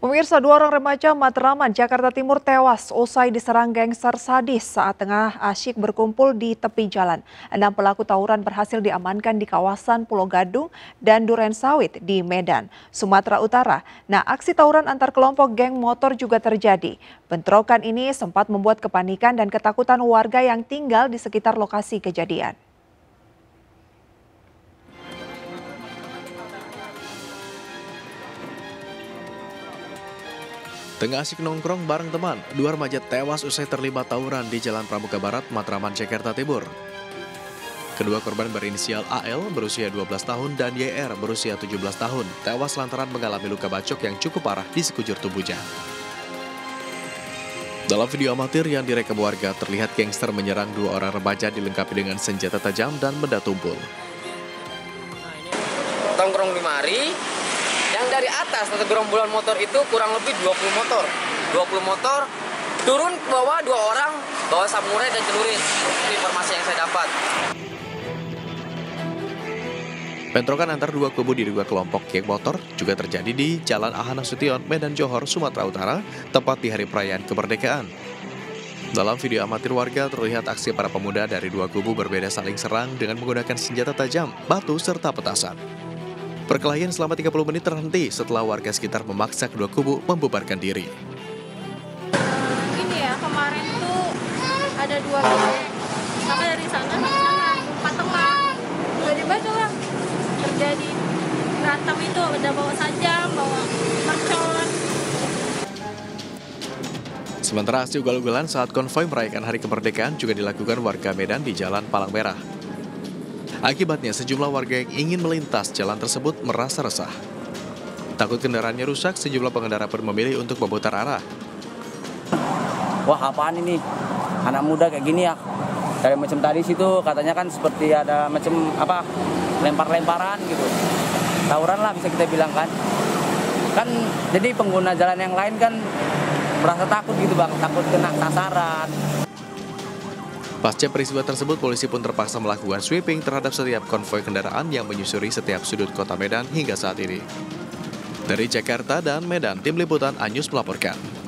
Pemirsa, dua orang remaja Matraman, Jakarta Timur tewas usai diserang gangster sadis saat tengah asyik berkumpul di tepi jalan. 6 pelaku tawuran berhasil diamankan di kawasan Pulau Gadung dan Duren Sawit di Medan, Sumatera Utara. Nah, aksi tawuran antar kelompok geng motor juga terjadi. Bentrokan ini sempat membuat kepanikan dan ketakutan warga yang tinggal di sekitar lokasi kejadian. Tengah asik nongkrong bareng teman, dua remaja tewas usai terlibat tawuran di Jalan Pramuka Barat, Matraman, Jakarta Timur. Kedua korban berinisial AL berusia 12 tahun dan YR berusia 17 tahun tewas lantaran mengalami luka bacok yang cukup parah di sekujur tubuhnya. Dalam video amatir yang direkam warga, terlihat gangster menyerang dua orang remaja dilengkapi dengan senjata tajam dan benda tumpul. Tongkrong di mari, yang dari atas atau gerombolan motor itu kurang lebih 20 motor. 20 motor, turun ke bawah dua orang, bawa samurai dan celurit. Itu informasi yang saya dapat. Bentrokan antar dua kubu di dua kelompok geng motor juga terjadi di Jalan Aha Nasution, Medan Johor, Sumatera Utara, tepat di hari perayaan kemerdekaan. Dalam video amatir warga terlihat aksi para pemuda dari dua kubu berbeda saling serang dengan menggunakan senjata tajam, batu, serta petasan. Perkelahian selama 30 menit terhenti setelah warga sekitar memaksa kedua kubu membubarkan diri. Ini ya, kemarin tuh ada dua geng, maka dari sana empat teman. Tiba-tiba tuh yang terjadi berantem itu, udah bawa sajam, bawa mercon. Sementara aksi ugal-ugalan saat konvoi merayakan hari kemerdekaan juga dilakukan warga Medan di Jalan Palang Merah. Akibatnya sejumlah warga yang ingin melintas jalan tersebut merasa resah. Takut kendaraannya rusak, sejumlah pengendara pun memilih untuk memutar arah. Wah, apaan ini? Anak muda kayak gini ya. Kayak macam tadi situ katanya kan seperti ada macam apa? Lempar-lemparan gitu. Tawuran lah bisa kita bilang kan. Kan jadi pengguna jalan yang lain kan merasa takut gitu, Bang, takut kena sasaran. Pasca peristiwa tersebut, polisi pun terpaksa melakukan sweeping terhadap setiap konvoi kendaraan yang menyusuri setiap sudut kota Medan hingga saat ini. Dari Jakarta dan Medan, Tim Liputan Anyus melaporkan.